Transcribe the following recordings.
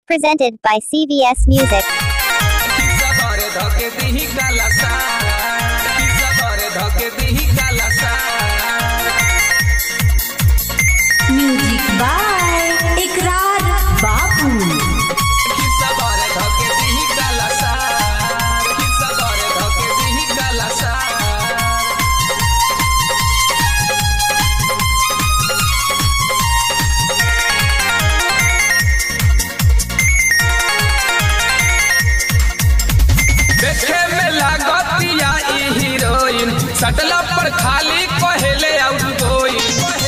Presented by CVS Music. Music by इकरार बापू। सटला पर खाली पहले आउट गोइंग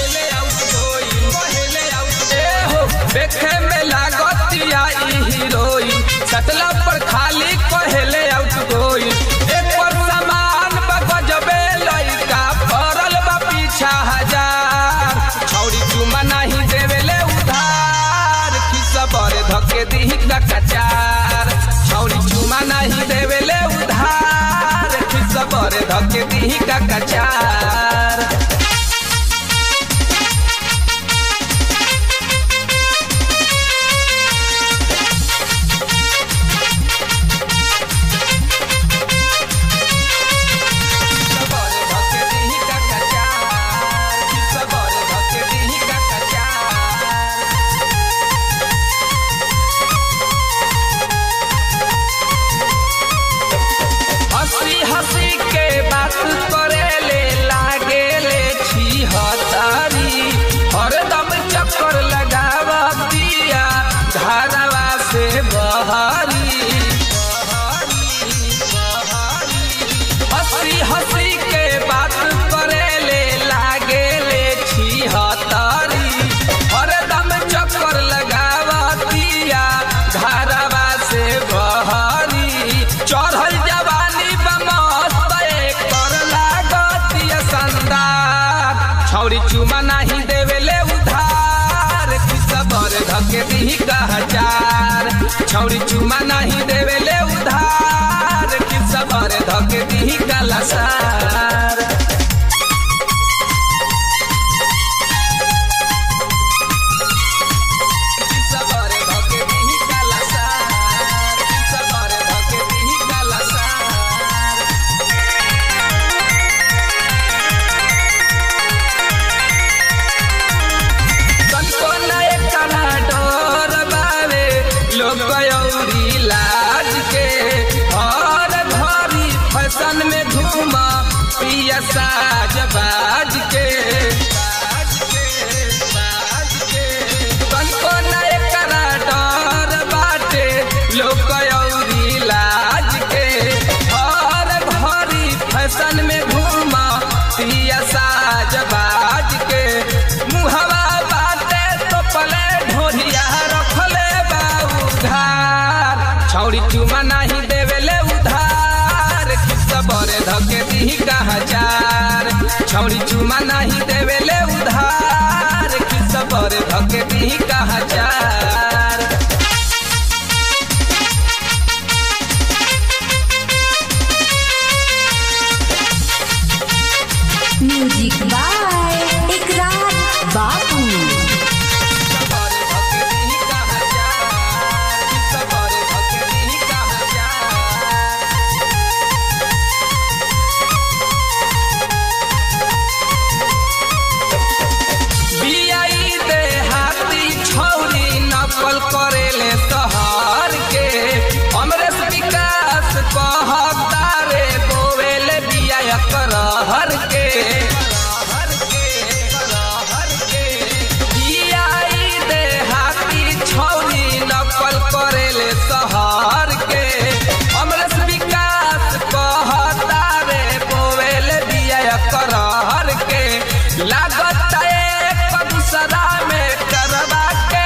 देखे में लागतिया हीरोइन सटला पर खाली पहले आउट गोइंग एक पर सामान बगजबे लइका पड़ल बा पीछा हजार छौरी चुमा नहीं देवेले उधार खिस्सा बड़े धके दी का कचार छौरी चुमा नहीं देवेले उधार खिस्सा बड़े धके दी का कचार हंसी के बात करेले लागेले छी हतारी हरदम चक्कर लगावतिया धारावा से बहारी हंसी के बात करेले लागेले छी हतारी हरदम चक्कर लगावतिया धारावा से बहारी चढ़ल छौरी चुमा नहीं देवेले उधार किस्सा बड़े धके दी का हजार छौरी चुमा नहीं देवेले उधार किस्सा बड़े धके दी का लसार फैशन में घूमा पिया साज बाज के तनको नए करा डर बाटे लोग लाज के हर भरी फैशन में घूमा पिया साज बाज के मुहवा बाटे तो पले ढोलिया रखले बाऊ धार छौरी चुमा नहीं देवेले बड़े धके दी का हजार छौरी चुमा नहीं देवेले उधार किस्सा बड़े धके दी का हजार म्यूजिक बाय इकरार बापू। करेले शहर के अमरेश विकास कहतारे बोवेले बिया करहर के देहाती छौरी नकल करेले शहर के अमरेश विकास कहतारे बोवेले बिया करहर के लागत एक दूसरा में करवा के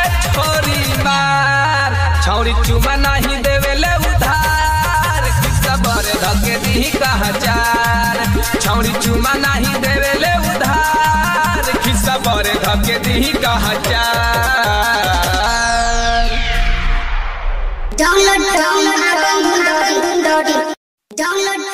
छौरी चुमा नहीं देवेले उधार किस्सा बड़े धके दी का हजार छौरी चुमा नहीं देवेले उधार किस्सा बड़े धके दी का हजार। Download